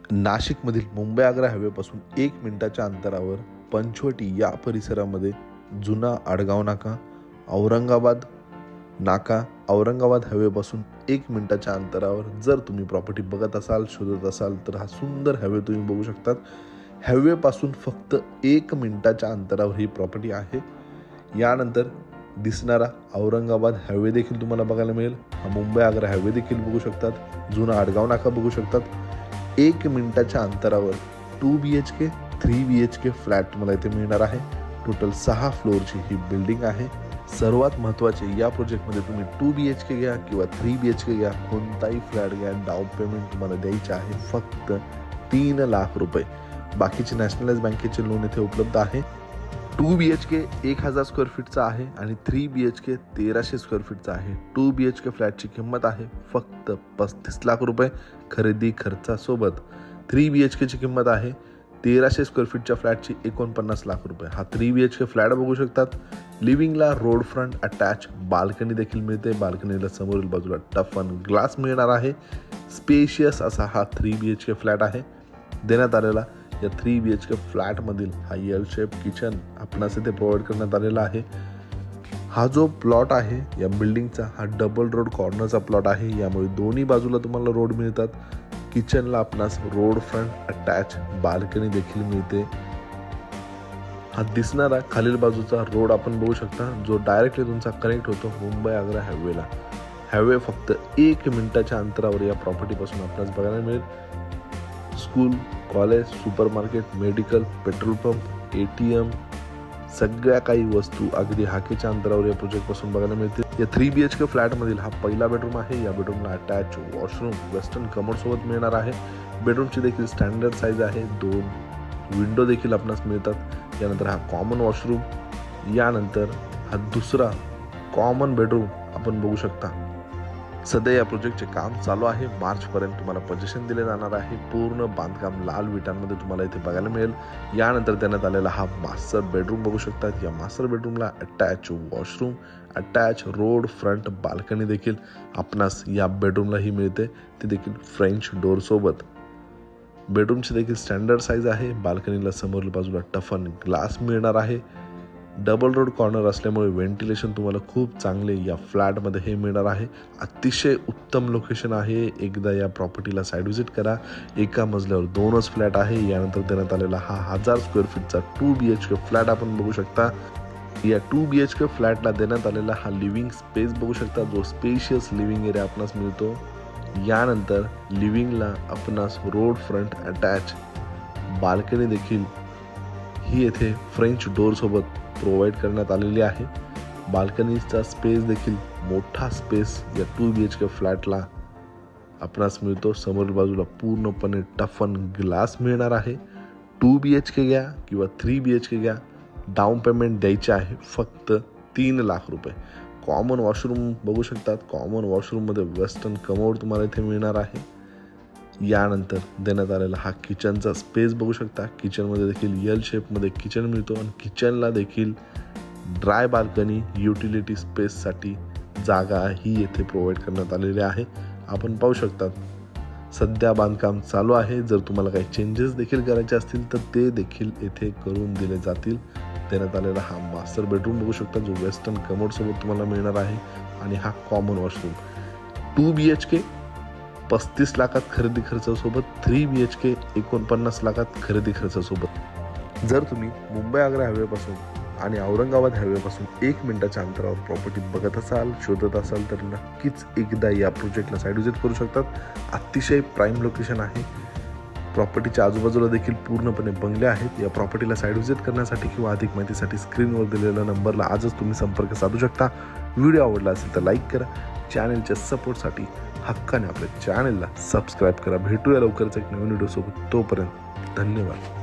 नाशिकमधील मुंबई आग्रा हायवेपासून 1 मिनिटाच्या अंतरावर पंचवटी या परिसरामध्ये जुना आडगाव नाका, औरंगाबाद हायवेपासून 1 मिनिटाच्या अंतरावर जर तुम्ही प्रॉपर्टी बघत असाल, शोधत असाल तर हा सुंदर हायवे तुम्ही बघू शकतात। हायवेपासून फक्त 1 मिनिटाच्या अंतरावर ही प्रॉपर्टी आहे। यानंतर दिसणारा औरंगाबाद हायवे देखील तुम्हाला बघायला मिळेल। हा मुंबई आग्रा हायवे देखील बघू शकतात, जुना आडगाव नाका बघू शकतात। 1 मिनिटाच्या अंतरावर 2 BHK 3 BHK फ्लॅट तुम्हाला इथे मिळणार आहे। टोटल 6 फ्लोअरची ही बिल्डिंग आहे। सर्वात महत्त्वाचे या प्रोजेक्टमध्ये तुम्ही 2 BHK घ्या किंवा 3 BHK घ्या, कोणताही फ्लॅट घ्या, डाऊन पेमेंट तुम्हाला द्यायचे आहे फक्त 3 लाख रुपये। बाकीचे नॅशनलाइज बँकेचे लोन इथे उपलब्ध आहे। 2 BHK 1000 स्क्वेअर फीटचा आहे आणि 3 BHK 1300 स्क्वेअर फीटचा आहे। 2 BHK फ्लॅटची किंमत आहे फक्त 35 लाख रुपये खरेदी खर्चासोबत। 3 BHKची किंमत आहे 1300 स्क्वेअर फीटच्या फ्लॅटची 49 लाख रुपये। हा 3 BHK फ्लॅट बघू शकतात। लिव्हिंगला रोड फ्रंट अटॅच बाल्कनी देखील मिळते। बाल्कनीला समोरील बाजूला टफन ग्लास मिळणार आहे। स्पेशियस असा हा 3 BHK फ्लॅट आहे। देण्यात आलेला या 3 BHK फ्लॅटमधील हा एल शेप किचन आपणास इथे प्रोव्हाइड करण्यात आलेला आहे। हा जो प्लॉट आहे या बिल्डिंगचा हा डबल रोड कॉर्नरचा प्लॉट आहे, यामुळे दोन्ही बाजूला तुम्हाला रोड मिळतात। किचनला आपणास रोड फ्रंट अटॅच बाल्कनी देखील मिळते। हा दिसणारा खालील बाजूचा रोड आपण बघू शकता, जो डायरेक्टली तुमचा कनेक्ट होतो मुंबई आग्रा हायवेला। हायवे फक्त 1 मिनिटाच्या अंतरावर या प्रॉपर्टीपासून आपल्याला बघायला मिळेल। School, college, supermarket, medical, petrol pump, ATM सगळ्या काही वस्तू अगदी हाकेच्या अंतरावर या प्रोजेक्टपासून बघायला मिळते। या 3 BHK फ्लॅटमधील हा पहिला बेडरूम आहे। या बेडरूमला अटॅच वॉशरूम वेस्टर्न कमोड सोबत मिळणार आहे। बेडरूमची देखील स्टँडर्ड साईज आहे। 2 विंडो देखील आपणास मिळतात। यानंतर हा कॉमन वॉशरूम, यानंतर हा दुसरा कॉमन बेडरूम आपण बघू शकता। सध्या या प्रोजेक्टचे काम चालू आहे। मार्च पर्यंत तुम्हाला पोझिशन दिले जाणार आहे। पूर्ण बांधकाम लाल विटांमध्ये तुम्हाला इथे बघायला मिळेल। यानंतर देण्यात आलेला हा मास्टर बेडरूम बघू शकतात। या मास्टर बेडरूमला attach washroom, attach road front balcony देखील आपणास या बेडरूमला ही मिळते, ती देखील फ्रेंच डोर सोबत। बेडरूमची देखील स्टँडर्ड साईज आहे। बाल्कनीला समोरील बाजूला टफन ग्लास मिळणार आहे। डबल रोड कॉर्नर असल्यामुळे व्हेंटिलेशन तुम्हाला खूप चांगले या फ्लॅटमध्ये हे मिळणार आहे। अतिशय उत्तम लोकेशन आहे। एकदा या प्रॉपर्टीला साईड व्हिजिट करा। एका मजल्यावर 2च फ्लॅट आहे। यानंतर देण्यात आलेला हा 1000 स्क्वेअर फीटचा 2 BHK फ्लॅट आपण बघू शकता। या 2 BHK फ्लॅटला देण्यात आलेला हा लिव्हिंग स्पेस बघू शकता, जो स्पेशियस लिव्हिंग एरिया आपणास मिळतो। यानंतर लिव्हिंगला आपणास रोड फ्रंट अटॅच बाल्कनी देखील ही येथे फ्रेंच डोर सोबत प्रोव्हाइड करण्यात आलेली आहे। बाल्कनीचा स्पेस देखील मोठा स्पेस या 2 BHK फ्लॅटला आपणास मिळतो। समोरील बाजूला पूर्णपणे टफन ग्लास मिळणार आहे। 2 BHK घ्या किंवा 3 BHK घ्या, डाऊन पेमेंट द्यायचे आहे फक्त 3 लाख रुपये। कॉमन वॉशरूम बघू शकतात। कॉमन वॉशरूममध्ये वेस्टर्न कमोड तुम्हाला इथे मिळणार आहे। यानंतर देण्यात आलेला हा किचनचा स्पेस बघू शकता। किचनमध्ये देखील एल शेपमध्ये किचन मिळतो आणि किचनला देखील ड्राय बाल्कनी युटिलिटी स्पेससाठी जागा ही येथे प्रोव्हाइड करण्यात आलेली आहे। आपण पाहू शकतात सध्या बांधकाम चालू आहे। जर तुम्हाला काही चेंजेस देखील करायचे असतील तर ते देखील येथे करून दिले जातील। देण्यात आलेला हा मास्टर बेडरूम बघू शकता, जो वेस्टर्न कमोड सोबत तुम्हाला मिळणार आहे आणि हा कॉमन वॉशरूम। 2 BHK 35 लाखात खरेदी खर्चासोबत, 3 BHK 49 लाखात खरेदी खर्चासोबत। जर तुम्ही मुंबई आग्रा हायवेपासून आणि औरंगाबाद हायवेपासून 1 मिनिटाच्या अंतरावर प्रॉपर्टी बघत असाल, शोधत असाल तर नक्कीच एकदा या प्रोजेक्टला साईड व्हिजिट करू शकतात। अतिशय प्राईम लोकेशन आहे। प्रॉपर्टीच्या आजूबाजूला देखील पूर्णपणे बंगले आहेत। या प्रॉपर्टीला साईड व्हिजिट करण्यासाठी किंवा अधिक माहितीसाठी स्क्रीनवर दिलेल्या नंबरला आजच तुम्ही संपर्क साधू शकता। व्हिडिओ आवडला असेल तर लाईक करा। चॅनलच्या सपोर्टसाठी हक्काने आपल्या चॅनलला सबस्क्राईब करा। भेटूया लवकरच एक नवीन व्हिडिओ सोबत। तोपर्यंत धन्यवाद।